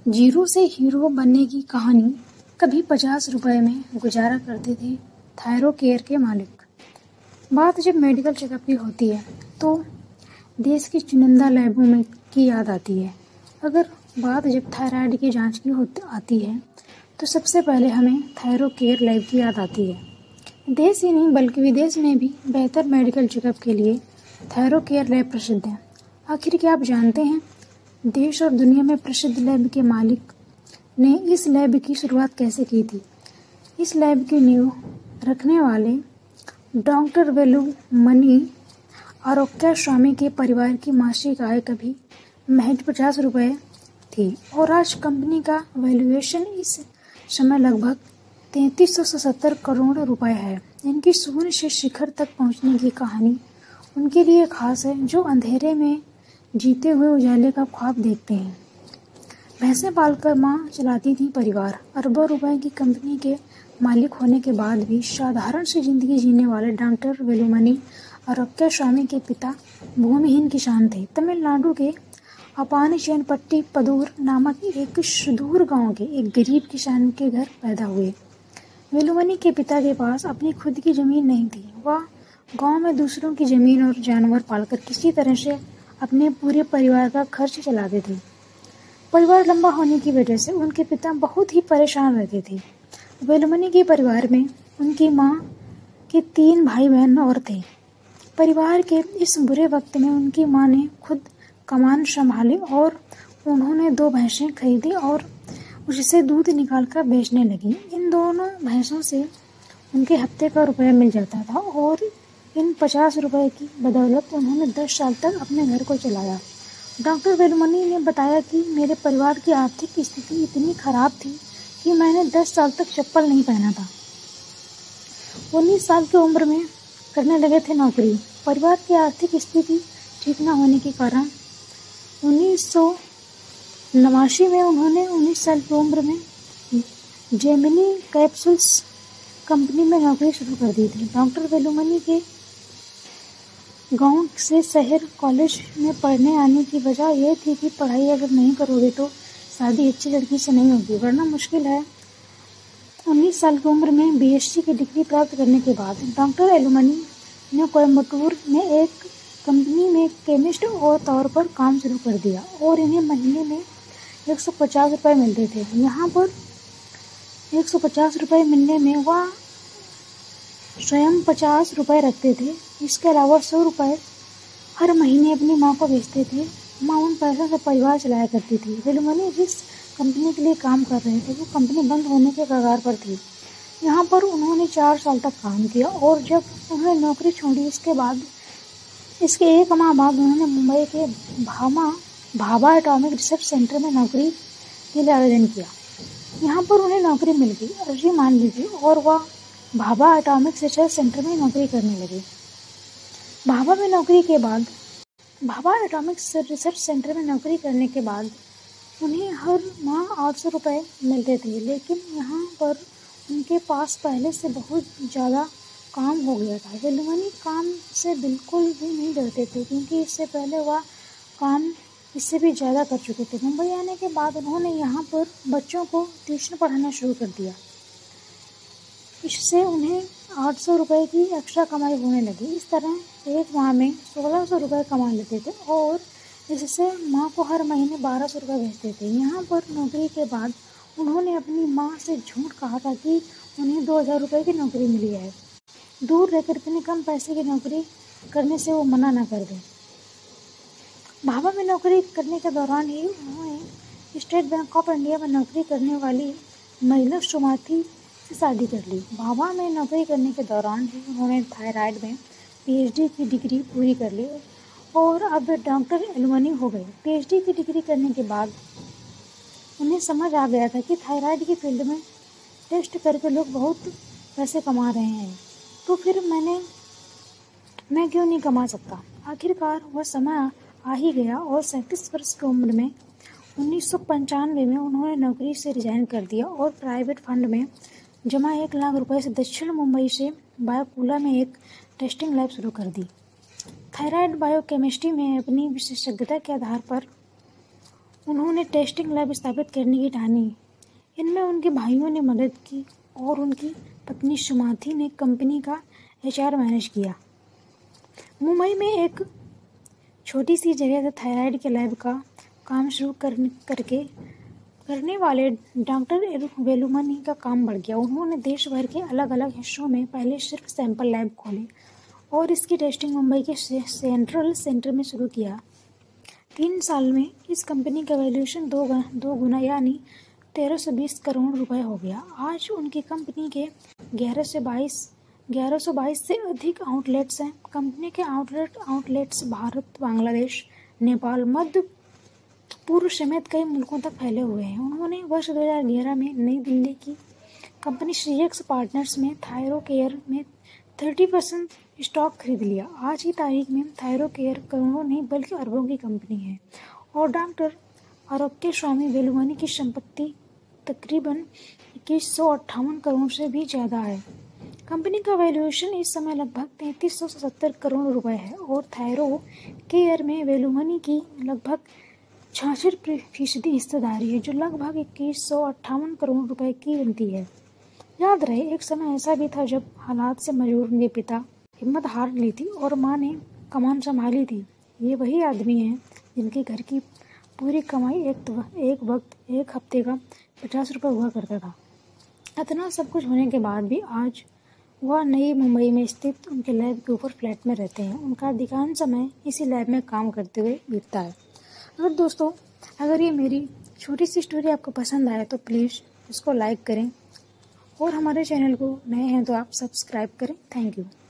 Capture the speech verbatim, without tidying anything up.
Zero से hero बनने की कहानी। कभी पचास रुपए में गुजारा करते थे थायरो केयर के मालिक। बात जब मेडिकल चेकअप की होती है तो देश की चुनिंदा लैबों में की याद आती है। अगर बात जब थायराइड की जांच की होती आती है तो सबसे पहले हमें थायरो केयर लैब की याद आती है। देश ही नहीं बल्कि विदेश में भी बेहतर मेडिकल चेकअप के लिए थायरो केयर लैब प्रसिद्ध है। आखिर क्या आप जानते हैं, देश और दुनिया में प्रसिद्ध लैब के मालिक ने इस लैब की शुरुआत कैसे की थी। इस लैब की नींव रखने वाले डॉक्टर वेलुमणि आरोग्यस्वामी के परिवार की मासिक आय कभी महज पचास रुपये थी और आज कंपनी का वैल्यूएशन इस समय लगभग तैंतीस सौ सत्तर करोड़ रुपए है। इनकी शून्य से शिखर तक पहुंचने की कहानी उनके लिए खास है जो अंधेरे में जीते हुए उजाले का ख्वाब देखते हैं। भैंसें पालकर माँ चलाती थी परिवार। अरबों रुपए की कंपनी के मालिक होने के बाद भी साधारण सी जिंदगी जीने वाले डॉक्टर वेलुमणि आरोग्यस्वामी के पिता भूमिहीन किसान थे। तमिलनाडु के अपानी-चेनपट्टी पदूर नामक एक सुदूर गांव के एक गरीब किसान के घर पैदा हुए। वेलुमणि के पिता के पास अपनी खुद की जमीन नहीं थी। वह गांव में दूसरों की जमीन और जानवर पालकर किसी तरह से अपने पूरे परिवार का खर्च चलाते थे। परिवार लंबा होने की वजह से उनके पिता बहुत ही परेशान रहते थे। वेलुमणि के परिवार में उनकी माँ के तीन भाई बहन और थे। परिवार के इस बुरे वक्त में उनकी माँ ने खुद कमान संभाली और उन्होंने दो भैंसें खरीदी और उससे दूध निकालकर बेचने लगी। इन दोनों भैंसों से उनके हफ्ते का रुपया मिल जाता था और इन पचास रुपए की बदौलत उन्होंने दस साल तक अपने घर को चलाया। डॉक्टर वेलुमणि ने बताया कि मेरे परिवार की आर्थिक स्थिति इतनी खराब थी कि मैंने दस साल तक चप्पल नहीं पहना था। उन्नीस साल की उम्र में करने लगे थे नौकरी। परिवार की आर्थिक स्थिति ठीक न होने के कारण उन्नीस सौ नवासी में उन्होंने उन्नीस साल की उम्र में जेमिनी कैप्सूल्स कंपनी में नौकरी शुरू कर दी थी। डॉक्टर वेलुमणि के गांव से शहर कॉलेज में पढ़ने आने की वजह यह थी कि पढ़ाई अगर नहीं करोगे तो शादी अच्छी लड़की से नहीं होगी वरना मुश्किल है। उन्नीस साल की उम्र में बीएससी की डिग्री प्राप्त करने के बाद डॉक्टर वेलुमणि ने कोयम्बटूर में एक कंपनी में केमिस्ट और तौर पर काम शुरू कर दिया और इन्हें महीने में एक सौ पचास रुपये मिलते थे। यहाँ पर एक सौ पचास रुपये मिलने में वह स्वयं पचास रुपये रखते थे। इसके अलावा सौ रुपये हर महीने अपनी माँ को भेजते थे। माँ उन पैसों से परिवार चलाया करती थी। वेलुमणि जिस कंपनी के लिए काम कर रहे थे वो कंपनी बंद होने के कगार पर थी। यहाँ पर उन्होंने चार साल तक काम किया और जब उन्होंने नौकरी छोड़ी इसके बाद इसके एक माह बाद उन्होंने मुंबई के Bhama Bhabha atomic research centre में नौकरी के लिए आवेदन किया। यहाँ पर उन्हें नौकरी मिल गई, अर्जी मान ली गई और वह भाभा एटॉमिक रिसर्च सेंटर में नौकरी करने लगे। भाभा में नौकरी के बाद भाभा एटॉमिक रिसर्च सेंटर में नौकरी करने के बाद उन्हें हर माह आठ सौ रुपये मिलते थे, लेकिन यहाँ पर उनके पास पहले से बहुत ज़्यादा काम हो गया था। वेलुमणि काम से बिल्कुल भी नहीं डरते थे क्योंकि इससे पहले वह काम इससे भी ज़्यादा कर चुके थे। मुंबई आने के बाद उन्होंने यहाँ पर बच्चों को ट्यूशन पढ़ाना शुरू कर दिया। इससे उन्हें आठ सौ रुपये की एक्स्ट्रा कमाई होने लगी। इस तरह एक माह में सोलह सौ रुपये कमा लेते थे और इससे माँ को हर महीने बारह सौ रुपये भेजते थे। यहाँ पर नौकरी के बाद उन्होंने अपनी माँ से झूठ कहा था कि उन्हें दो हज़ार रुपये की नौकरी मिली है। दूर रहकर इतने कम पैसे की नौकरी करने से वो मना ना कर दें। भाभा में नौकरी करने के दौरान ही उन्होंने स्टेट बैंक ऑफ इंडिया में नौकरी करने वाली महिला सुमाथी से शादी कर ली। भाभा में नौकरी करने के दौरान ही उन्होंने थायराइड में पीएचडी की डिग्री पूरी कर ली और अब डॉक्टर वेलुमणि हो गए। पीएचडी की डिग्री करने के बाद उन्हें समझ आ गया था कि थायराइड की फील्ड में टेस्ट करके लोग बहुत पैसे कमा रहे हैं, तो फिर मैंने मैं क्यों नहीं कमा सकता। आखिरकार वह समय आ ही गया और सैंतीस वर्ष की उम्र में उन्नीस सौ पंचानवे में उन्होंने नौकरी से रिजाइन कर दिया और प्राइवेट फंड में जमा एक लाख रुपए से दक्षिण मुंबई से बायोकुला में एक टेस्टिंग लैब शुरू कर दी। थायराइड बायोकेमिस्ट्री में अपनी विशेषज्ञता के आधार पर उन्होंने टेस्टिंग लैब स्थापित करने की ठानी। इनमें उनके भाइयों ने मदद की और उनकी पत्नी सुमाथी ने कंपनी का एच आर मैनेज किया। मुंबई में एक छोटी सी जगह से थायराइड के लैब का काम शुरू करने करके करने वाले डॉक्टर वेलुमनी का काम बढ़ गया। उन्होंने देश भर के अलग अलग हिस्सों में पहले सिर्फ सैंपल लैब खोले और इसकी टेस्टिंग मुंबई के सेंट्रल सेंटर में शुरू किया। तीन साल में इस कंपनी का वैल्यूएशन दो दो गुना यानी तेरह सौ बीस करोड़ रुपए हो गया। आज उनकी कंपनी के ग्यारह से बाईस ग्यारह सौ बाईस से अधिक आउटलेट्स हैं। कंपनी के आउटलेट आउटलेट्स भारत, बांग्लादेश, नेपाल, मध्य पूर्व समेत कई मुल्कों तक फैले हुए हैं। उन्होंने वर्ष दो हज़ार ग्यारह में नई दिल्ली की कंपनी श्रीएक्स पार्टनर्स में थायरो केयर में तीस परसेंट स्टॉक खरीद लिया। आज की तारीख में थायरो केयर करोड़ों नहीं बल्कि अरबों की कंपनी है और डॉक्टर आरोग्य स्वामी वेलुमनी की संपत्ति तकरीबन इक्कीस सौ अट्ठावन करोड़ से भी ज़्यादा है। कंपनी का वैल्यूएशन इस समय लगभग तैंतीस सौ सत्तर करोड़ रुपए है और थायरो केयर में वेलुमनी की लगभग छियासठ फीसदी हिस्सेदारी है, जो लगभग इक्कीस सौ अट्ठावन करोड़ रुपए की बनती है। याद रहे, एक समय ऐसा भी था जब हालात से मजबूर उनके पिता हिम्मत हार ली थी और माँ ने कमान संभाली थी। ये वही आदमी हैं जिनके घर की पूरी कमाई एक एक वक्त एक हफ्ते का पचास रुपये हुआ करता था। इतना सब कुछ होने के बाद भी आज वह नई मुंबई में स्थित उनके लैब के ऊपर फ्लैट में रहते हैं। उनका अधिकांश समय इसी लैब में काम करते हुए बीतता है। और दोस्तों, अगर ये मेरी छोटी सी स्टोरी आपको पसंद आए तो प्लीज़ इसको लाइक करें और हमारे चैनल को नए हैं तो आप सब्सक्राइब करें। Thank you.